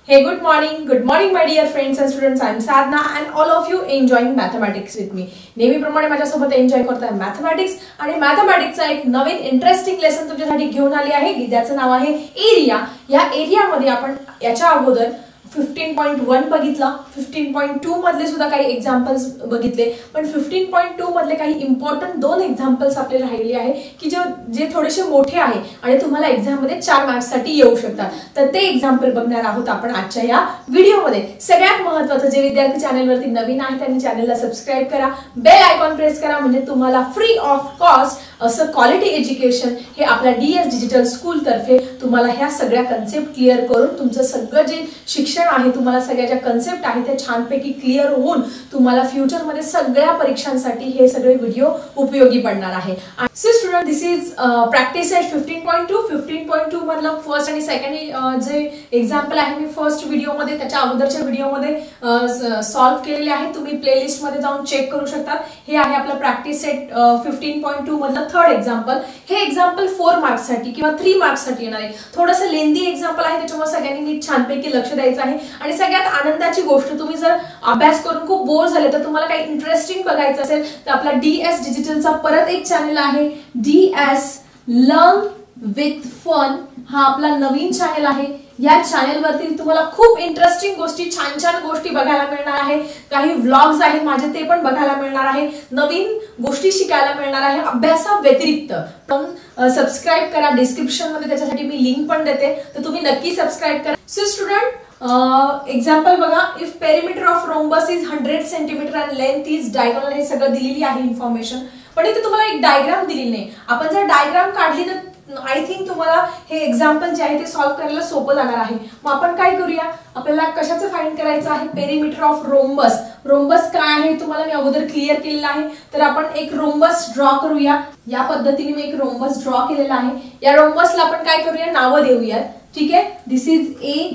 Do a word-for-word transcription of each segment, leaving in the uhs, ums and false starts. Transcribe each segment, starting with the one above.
Hey, good morning. Good morning, my dear friends and students. I am Sadhna and all of you enjoying mathematics with me. नेहमीप्रमाणे माझ्यासोबत enjoy करताय mathematics आणि मॅथमॅटिक्सचा एक नवीन interesting lesson तुमच्यासाठी घेऊन आली आहे. ज्याचं नाव आहे एरिया. या एरियामध्ये आपण याच्या अगोदर फिफ्टीन पॉइंट वन बघितला, फिफ्टीन पॉइंट टू मधले सुद्धा काही एक्झाम्पल्स बघितले, पण फिफ्टीन पॉइंट टू मधले काही इम्पॉर्टंट दोन एक्झाम्पल्स आपले राहिलेले आहे की जे जे थोडेसे मोठे आहे आणि तुम्हाला एक्झाम मध्ये चार मार्क्स साठी येऊ शकतात. तर ते एक्झाम्पल बघणार आहोत आपण आजच्या या व्हिडिओमध्ये. सगळ्यात महत्त्वाचं, जे विद्यार्थी चॅनलवरती नवीन आहे त्यांनी चॅनलला सबस्क्राइब करा, बेल आयकॉन प्रेस करा, म्हणजे तुम्हाला फ्री ऑफ कॉस्ट असं क्वालिटी एज्युकेशन हे आपल्या डीएस डिजिटल स्कूल तर्फे तुम्हाला ह्या सगळ्या कन्सेप्ट क्लिअर करून तुमचं सगळं जे शिक्षण आहे, तुम्हाला सगळ्या ज्या कन्सेप्ट आहे त्या छानपैकी क्लिअर होऊन तुम्हाला फ्युचर मध्ये सगळ्या परीक्षांसाठी हे सगळे व्हिडिओ उपयोगी पडणार आहे. So student, this is practice set fifteen point two. Fifteen point two मधलं फर्स्ट आणि सेकंड जे एक्झाम्पल आहे मी फर्स्ट व्हिडिओमध्ये त्याच्या अगोदरच्या व्हिडिओमध्ये सॉल्व्ह केलेले आहे. तुम्ही प्लेलिस्ट मध्ये जाऊन चेक करू शकता. हे आहे आपलं practice set fifteen point two मधलं थर्ड एक्झाम्पल. हे एक्झाम्पल फोर मार्क्स साठी किंवा थ्री मार्क्स साठी येणार आहे. थोडंसं लेंदी एक्झाम्पल आहे, त्याच्यामुळे सगळ्यांनी नीट छानपैकी लक्ष द्यायचं आहे. आणि सगळ्यात आनंदाची गोष्ट, तुम्ही जर अभ्यास करून खूप बोर झाले तर तुम्हाला काही इंटरेस्टिंग बघायचं असेल तर आपला डीएस डिजिटलचा परत एक चॅनल आहे, डीएस लर्न विथ फन. हा आपला नवीन चॅनल आहे. या चॅनलवरती तुम्हाला खूप इंटरेस्टिंग गोष्टी, छान छान गोष्टी बघायला मिळणार आहे. काही व्लॉग्स आहेत माझे, ते पण बघायला मिळणार आहे. नवीन गोष्टी शिकायला मिळणार आहे अभ्यासा व्यतिरिक्त. पण सबस्क्राइब करा, डिस्क्रिप्शन मध्ये त्याच्यासाठी मी लिंक पण देते, तर तुम्ही नक्की सबस्क्राइब करा. सो स्टुडंट, एक्झाम्पल बघा. If perimeter of rhombus is hundred centimetre and length is diagonal. हे सगळं दिलेली आहे इन्फॉर्मेशन, पण इथे तुम्हाला एक डायग्राम दिलेली नाही. आपण जर डायग्राम काढली तर आय थिंक तुम्हाला हे एक्झाम्पल जे आहे ते सॉल्व्ह करायला सोपं जाणार आहे. मग आपण काय करूया, आपल्याला कशाचं फाइंड करायचं आहे, पेरिमीटर ऑफ रोम्बस. रोम्बस काय आहे तुम्हाला मी अगोदर क्लिअर केलेलं आहे. तर आपण एक रोम्बस ड्रॉ करूया. या पद्धतीने मी एक रोम्बस ड्रॉ केलेला आहे. या रोम्बसला आपण काय करूया, नावं देऊयात. ठीक आहे, this is A,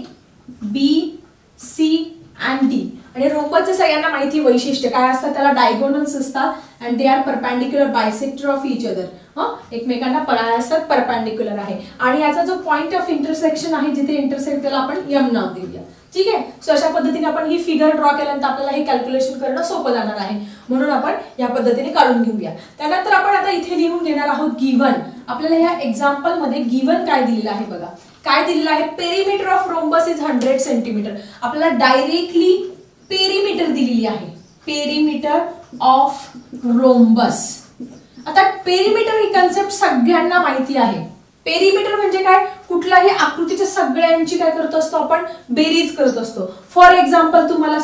B, C and D. आणि रोम्बसचं सगळ्यांना माहिती वैशिष्ट्य काय असतात, त्याला डायगोनल्स असतात and they are perpendicular bisector of each other. हा, एकमेकांना पळाय असतात, परपेंडिक्युलर आहे. आणि याचा जो पॉइंट ऑफ इंटरसेक्शन आहे, जिथे इंटरसेक्ट, त्याला आपण एम नाव देऊया. ठीक आहे. सो अशा पद्धतीने आपण ही फिगर ड्रॉ केल्यानंतर आपल्याला हे कॅल्क्युलेशन करणं सोपं जाणार आहे, म्हणून आपण या पद्धतीने काढून घेऊया. त्यानंतर आपण आता इथे लिहून घेणार आहोत गिव्हन. आपल्याला या एक्झाम्पल मध्ये गिव्हन काय दिलेलं आहे बघा. काय दिलेलं आहे, perimeter of rhombus is hundred centimetre. आपल्याला डायरेक्टली पेरिमीटर दिलेली आहे, पेरिमीटर ऑफ रोम्बस. आता पेरिमीटर ही कन्सेप्ट सगळ्यांना माहिती आहे. पेरिमीटर म्हणजे काय, कुठल्याही आकृतीच्या सगळ्यांची काय करत असतो आपण, बेरीज करत असतो. फॉर एक्झाम्पल तुम्हाला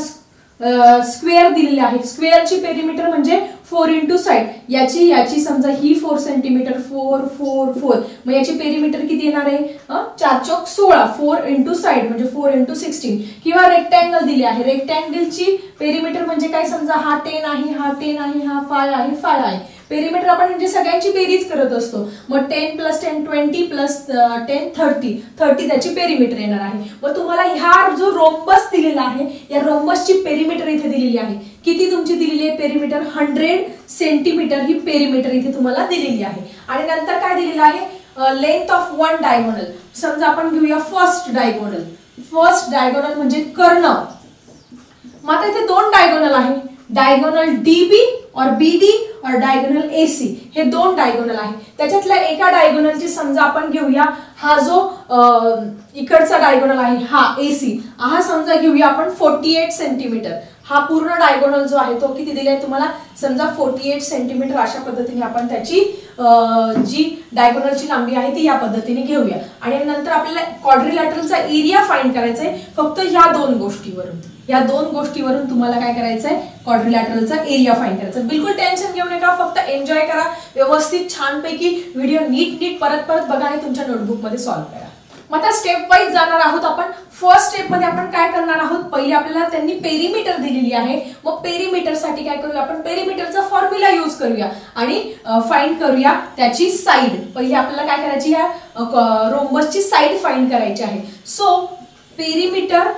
स्क्वेअर दिलेली आहे. स्क्वेअरची पेरिमीटर म्हणजे फोर इंटू साईड. याची याची समजा ही four centimetre, four four four, मग याची पेरिमीटर किती येणार आहे, चार चौक सोळा. फोर इंटू साईड म्हणजे फोर इंटू सिक्स्टीन. किंवा रेक्टँगल दिली आहे. रेक्टँगलची पेरिमीटर म्हणजे काय, समजा हा टेन आहे, हा टेन आहे, हा फाय आहे, फाय आहे. पेरिमीटर आपण म्हणजे सगळ्यांची बेरीज करत असतो. मग ten plus ten twenty plus ten thirty, thirty त्याची पेरिमीटर येणार आहे. मग तुम्हाला ह्या जो रोम्बस दिलेला आहे, या रोम्बसची पेरिमीटर इथे दिलेली आहे. किती तुमची दिलेली आहे पेरिमीटर, हंड्रेड सेंटीमीटर ही पेरिमीटर इथे तुम्हाला दिलेली आहे. आणि नंतर काय दिलेलं आहे, लेंथ ऑफ वन डायगोनल. समजा आपण घेऊया फर्स्ट डायगोनल. फर्स्ट डायगोनल म्हणजे कर्ण. मग आता इथे दोन डायगोनल आहे, डायगोनल डीबी और बीडी और डायगोनल एसी. हे दोन डायगोनल आहे. त्याच्यातल्या एका डायगोनलची समजा आपण घेऊया, हा जो इकडचा डायगोनल आहे हा एसी, हा समजा घेऊया आपण फोर्टी एट सेंटीमीटर. हा पूर्ण डायगोनल जो आहे तो किती दिलाय तुम्हाला, समजा फोर्टी एट सेंटीमीटर. अशा पद्धतीने आपण त्याची जी डायगोनलची लांबी आहे ती या पद्धतीने घेऊया. आणि नंतर आपल्याला क्वाड्रिलॅटरलचा एरिया फाइंड करायचा आहे फक्त या दोन गोष्टीवरून. या दोन गोष्टीवरून तुम्हाला काय करायचं आहे, क्वाड्रिलॅटरलचा एरिया फाइंड करायचा. बिलकुल टेन्शन घेऊ नका, फक्त एन्जॉय करा. व्यवस्थित छानपैकी व्हिडिओ नीट नीट परत परत बघा आणि तुमच्या नोटबुक मध्ये सॉल्व्ह करा. मग आता स्टेप वाईज जाणार आहोत आपण. फर्स्ट स्टेप मध्ये आपण काय करणार आहोत, पहिले आपल्याला त्यांनी पेरिमीटर दिलेली आहे. मग पेरिमीटर साठी काय करूया आपण, पेरिमीटरचा फॉर्म्युला यूज करूया आणि फाइंड करूया त्याची साइड. पहिले आपल्याला काय करायची, या रोम्बसची साइड फाइंड करायची आहे. सो पेरिमीटर,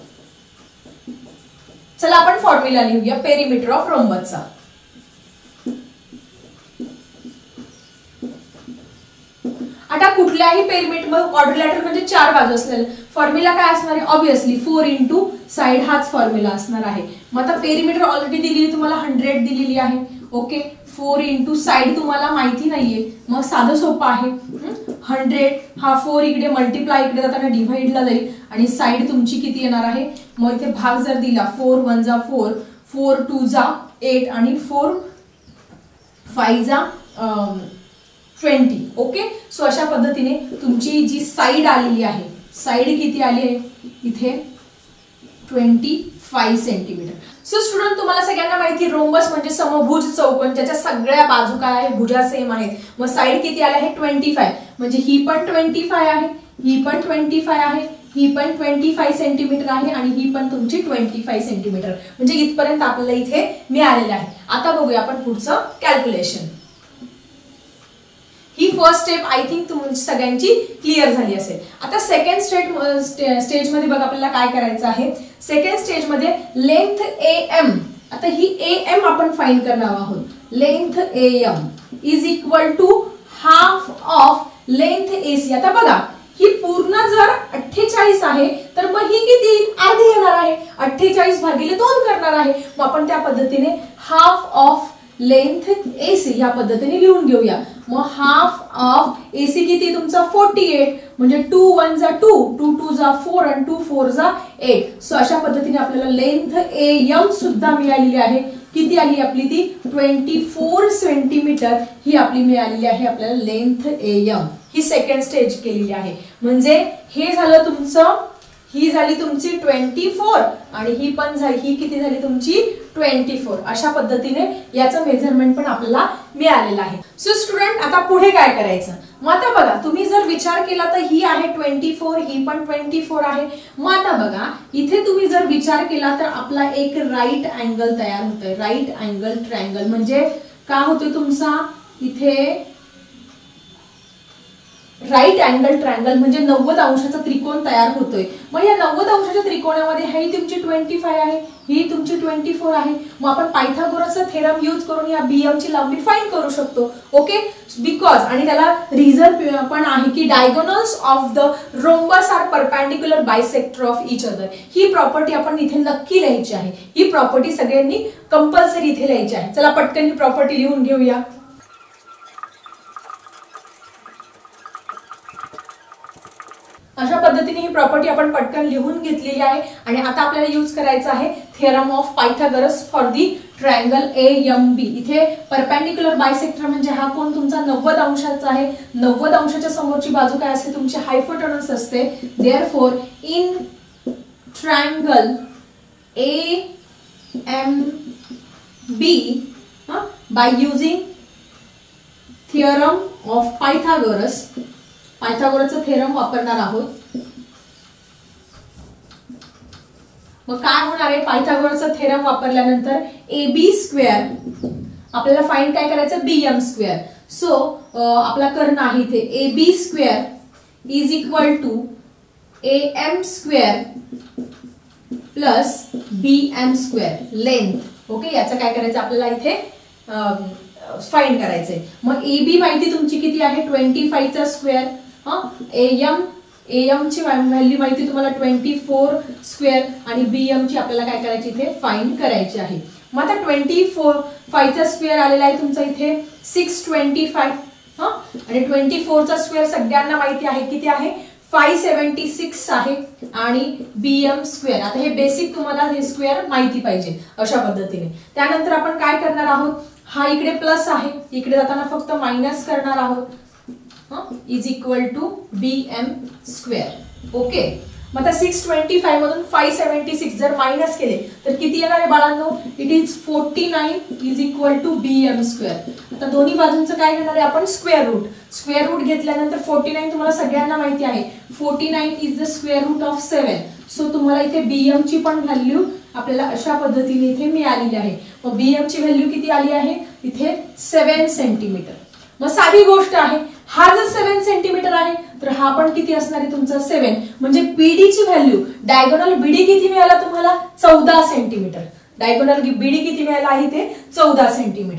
चला आपण फॉर्म्युला लिहूया पेरिमीटर ऑफ रोम्बसचा. आता कुठला कुठल्याही पेरिमीटर क्वाड्रिलॅटरल म्हणजे चार बाजू असलेले फॉर्म्युला काय असणार आहे ऑब्विसली फोर इंटू साइड हाच फॉर्म्युला असणार आहे. मग आता पेरिमीटर ऑलरेडी दिलेली तुम्हाला हंड्रेड दिलेली आहे. ओके फोर इंटू साइड तुम्हाला माहिती नाहीये मग साधं सोपं आहे. हंड्रेड हा फोर इकडे मल्टिप्लाय इकडे जाताना डिव्हाइडला जाईल आणि साइड तुमची किती येणार आहे. मग इथे भाग जर दिला फोर वन जा फोर फोर टू जा एट आणि फोर फाइव जा ट्वेंटी. ओके सो अशा पद्धतीने तुमची जी साइड आलेली आहे साइड किती आली आहे इथे twenty five centimetre. So student तुम्हाला सगळ्यांना माहिती रोम्बस म्हणजे समभुज चौकोन ज्याच्या सगळ्या बाजू काय आहे भुजा सेम आहेत. मग साइड किती आले आहे ट्वेंटी फाइव म्हणजे ही पण ट्वेंटी फाइव आहे ही पण ट्वेंटी फाइव आहे ही पण ट्वेंटी फाइव सेंटीमीटर आहे आणि ही पण तुमची ट्वेंटी फाइव सेंटीमीटर म्हणजे इथपर्यंत आपल्याला इथे मिळालेलं आहे. आता बघूया आपण पुढचं कॅल्क्युलेशन. ही फर्स्ट स्टेप आय थिंक तुमची सगळ्यांची क्लिअर झाली असेल. आता सेकंड स्टेज स्टेज मध्ये बघा आपल्याला काय करायचं आहे. सेकंड स्टेज मध्ये लेंथ ए एम आता ही ए एम आपण फाइंड करणार आहोत. Length A M is equal to half of length A C. आता बघा ही पूर्ण जर अठ्ठेचाळीस आहे तर मग ही किती अर्धी येणार आहे. अठ्ठेचाळीस भागिले दोन करणार आहे. मग आपण त्या पद्धतीने हाफ ऑफ लेंथ एसी या पद्धतीने लिहून घेऊया. मग हाफ ऑफ एसी किती तुमचा फोर्टी एट म्हणजे टू वन जा टू टू टू जा फोर आणि टू फोर जा एट. सो अशा पद्धतीने आपल्याला लेंथ ए एम सुद्धा मिळालेली आहे. किती आली आपली ती ट्वेंटी फोर सेंटीमीटर ही आपली मिळालेली आहे आपल्याला लेंथ ए एम. ही सेकंड स्टेज केलेली आहे. म्हणजे हे झालं तुमचं ही झाली तुमची ट्वेंटी फोर आणि ही पण झाली ही किती झाली तुमची ट्वेंटी फोर. अशा पद्धतीने याचं मेजरमेंट पण आपल्याला मिळालेलं आहे. सो स्टुडंट आता पुढे काय करायचं. मग आता बघा तुम्ही जर विचार केला तर ही आहे ट्वेंटी फोर ही पण ट्वेंटी फोर आहे. मग आता बघा इथे तुम्ही जर विचार केला तर आपला एक राईट अँगल तयार होतोय. राईट अँगल ट्रायंगल म्हणजे काय होतोय तुमचा इथे राईट अँगल ट्रायंगल म्हणजे नव्वद अंशाचा त्रिकोण तयार होतोय. मग या नव्वद अंशाच्या त्रिकोणामध्ये ही तुमची ट्वेंटी फाइव आहे ही तुमची ट्वेंटी फोर आहे. मग आपण पायथागोरसचा थेरम यूज करून या बीएम ची लांबी फाइंड करू शकतो. ओके बिकॉज आणि त्याला रिझन पण आहे की diagonals of the rhombus are perpendicular bisector of each other. ही प्रॉपर्टी आपण इथे नक्की लिहायची आहे. ही प्रॉपर्टी सगळ्यांनी कंपल्सरी इथे लिहायची आहे. चला पटकन ही प्रॉपर्टी लिहून घेऊया. अशा पद्धतीने ही प्रॉपर्टी आपण पटकन लिहून घेतलेली आहे आणि आता आपल्याला यूज करायचं आहे theorem of Pythagoras for the triangle A M B. इथे परपेंडिक्युलर बायसेक्टर म्हणजे हा कोण तुमचा नव्वद अंशाचा आहे. नव्वद अंशाच्या समोरची बाजू काय असते तुमची हायपोटेनस असते. Therefore in triangle A M B by using theorem of Pythagoras पायथागोरसचा थेरम वापरणार आहोत. मग काय होणार आहे पायथागोरसचा थेरम वापरल्यानंतर ए बी स्क्वेअर आपल्याला फाइंड काय करायचं बी एम स्क्वेअर. सो आपला कर्ण आहे इथे A B square is equal to A M square plus B M square length. Okay याचं काय करायचं आपल्याला इथे फाइंड करायचंय. मग ए बी माहिती तुमची किती आहे ट्वेंटी फाइव चा स्क्वेअर. एम एम ची व्हॅल्यू माहिती तुम्हाला ट्वेंटी फोर स्क्वेअर आणि बी एम ची आपल्याला काय करायची इथे फाइंड करायची आहे. मग आता ट्वेंटी फोर फाइव चा स्क्वेअर आलेला आहे तुमचा इथे सिक्स ट्वेंटी फाइव आणि ट्वेंटी फोर चा स्क्वेअर सगळ्यांना माहिती आहे किती आहे फाइव सेव्हन्टी सिक्स आहे आणि बी एम स्क्वेअर. आता हे बेसिक तुम्हाला हे स्क्वेअर माहिती पाहिजे अशा पद्धतीने. त्यानंतर आपण काय करणार आहोत हा इकडे प्लस आहे इकडे जाताना फक्त मायनस करणार आहोत is equal to B M square. Okay मग आता सिक्स ट्वेंटी फाइव मधून फाइव सेव्हन्टी सिक्स जर मायनस केले तर किती येणार आहे बाळांनो it is forty nine is equal to B M square. आता दोन्ही बाजूंचं काय घेणार आहे आपण स्क्वेअर रूट. स्क्वेअर रूट घेतल्यानंतर फोर्टी नाइन तुम्हाला सगळ्यांना माहिती आहे forty nine is the square root of seven. So तुम्हाला इथे बी एम ची पण व्हॅल्यू आपल्याला अशा पद्धतीने इथे मिळालेली आहे. मग बी एम ची व्हॅल्यू किती आली आहे इथे सेवन सेंटीमीटर. मग साधी गोष्ट आहे हा जर सेवन सेंटीमीटर आहे तर हा पण किती असणार आहे तुमचा सेवन म्हणजे बीडी ची व्हॅल्यू डायगोनल बीडी किती मिळाला तुम्हाला चौदा सेंटीमीटर. डायगोनल बीडी किती मिळाला आहे ते चौदा सेंटीमीटर.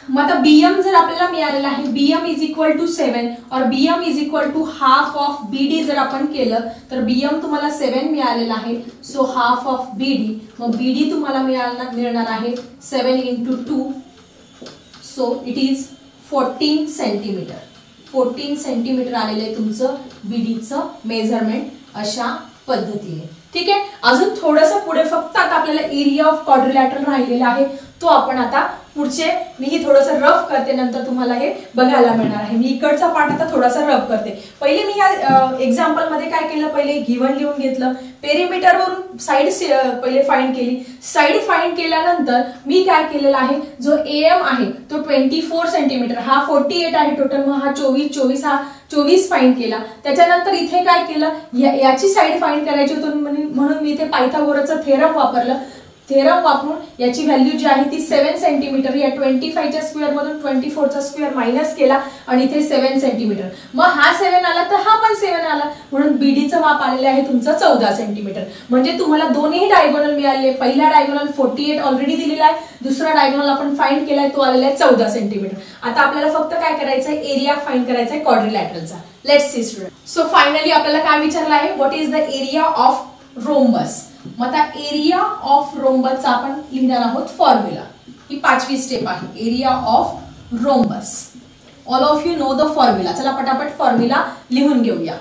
मग आता बीएम जर आपल्याला मिळालेला आहे, BM is equal to seven और BM is equal to half of BD जर आपण केलं तर बीएम तुम्हाला सेवन मिळालेला आहे, सो हाफ ऑफ बीडी, मग बीडी तुम्हाला मिळाला मिळणार आहे seven into two, so it is fourteen centimetre. Fourteen centimetre आलेलं आहे तुमचं बीडीचं मेजरमेंट अशा पद्धतीने. ठीक आहे, अजून थोडंसं पुढे फक्त आता आपल्याला एरिया ऑफ क्वाड्रिलॅटरल राहिलेला आहे, तो आपण आता पुढचे मी ही थोडंसं रफ करते, नंतर तुम्हाला हे बघायला मिळणार आहे. मी इकडचा पार्ट आता थोडासा रफ करते. पहिले मी या एक्झाम्पल मध्ये काय केलं, पहिले गिव्हन लिहून घेतलं, पेरिमीटर वरून साइड पहिले फाइंड केली, साइड फाइंड केल्यानंतर मी काय केलेलं आहे, जो एएम आहे तो ट्वेंटी फोर सेंटीमीटर, हा फोर्टी एट आहे टोटल, मग हा चोवीस चोवीस हा चोवीस फाइंड केला. त्याच्यानंतर इथे काय केलं, याची साइड फाइंड करायची होती म्हणून मी इथे पायथागोरसचा थेरम वापरलं. थेरम वापरून याची व्हॅल्यू जी आहे ती सेवन सेंटीमीटर, या ट्वेंटी फाईव्हच्या स्क्वेअर मधून ट्वेंटी फोरचा स्क्वेअर मायनस केला आणि इथे सेवन सेंटीमीटर, मग हा सेवन आला तर हा पण सेवन आला, म्हणून बीडीचं माप आलेलं आहे तुमचं चौदा सेंटीमीटर. म्हणजे तुम्हाला दोन्ही डायगोनल मिळाले. पहिला डायगोनल फोर्टी एट ऑलरेडी दिलेला आहे, दुसरा डायगोनल आपण फाइंड केलाय तो आलेला आहे चौदा सेंटीमीटर. आता आपल्याला फक्त काय करायचं आहे, एरिया फाइंड करायचा आहे क्वाड्रिलॅटरलचा. Let's see student. So finally आपल्याला काय विचारलं आहे, what is the area of rhombus. मग आता एरिया ऑफ रोम्बसचा आपण लिहिणार आहोत फॉर्म्युला. ही पाचवी स्टेप आहे, area of rhombus. All of you know the formula. चला पटापट फॉर्म्युला लिहून घेऊया.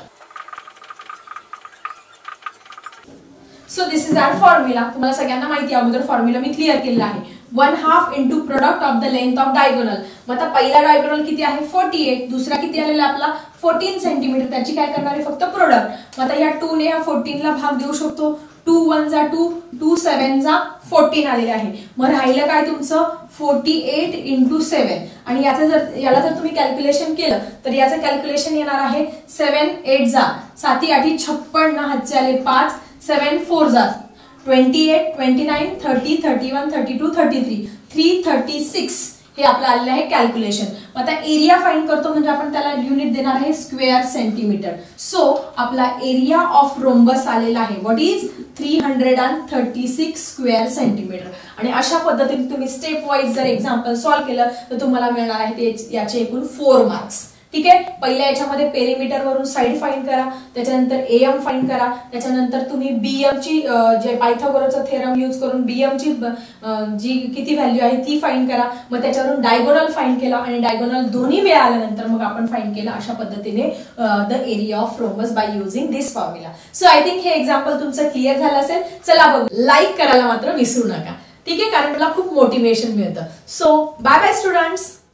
So this is our formula. तुम्हाला सगळ्यांना माहिती आहे, अगोदर फॉर्म्युला मी क्लिअर केलेला आहे. One half into product of the length of diagonal. मग आता पहिला डायगोनल किती आहे, फोर्टी एट, दुसरा किती आलेला आपला फोर्टीन सेंटीमीटर, त्याची काय करणार आहे फक्त प्रोडक्ट. मग आता या टू ने या फोर्टीन ला भाग देऊ शकतो, टू वन जा टू, टू सेवन जा फोर्टीन आलेले आहे. मग राहिलं काय तुमचं फोर्टी एट इंटू सेवन, आणि याचं जर याला जर तुम्ही कॅल्क्युलेशन केलं तर याचं कॅल्क्युलेशन येणार आहे सेवन एट जा साती आठी छप्पन्न, हातचे आले पाच, सेवन फोर जा twenty eight, twenty nine, thirty, thirty one, thirty two, thirty three, three thirty six हे आपलं आलेलं आहे कॅल्क्युलेशन. आता एरिया फाइंड करतो म्हणजे आपण त्याला युनिट देणार आहे स्क्वेअर सेंटीमीटर. सो आपला एरिया ऑफ रोम्बस आलेला आहे what is three hundred and thirty six square centimetre. आणि अशा पद्धतीने तुम्ही स्टेप वाईज जर एक्झाम्पल सॉल्व्ह केलं तर तुम्हाला मिळणार आहे ते याचे एकूण फोर मार्क्स. ठीक आहे, पहिल्या याच्यामध्ये पेरिमीटर वरून साइड फाइंड करा, त्याच्यानंतर एएम फाइंड करा, त्याच्यानंतर तुम्ही बीएम ची जे पायथागोरसचा थेरम यूज करून बीएम ची जी किती व्हॅल्यू आहे ती फाइंड करा, मग त्याच्यावरून डायगोनल फाइंड केला आणि डायगोनल दोन्ही मिळाल्यानंतर मग आपण फाइंड केला अशा पद्धतीने the area of rhombus by using this formula. So I think हे एक्झाम्पल तुमचं क्लिअर झालं असेल. चला बघू, लाईक करायला मात्र विसरू नका. ठीक आहे, कारण मला खूप मोटिवेशन मिळतं. So bye bye students.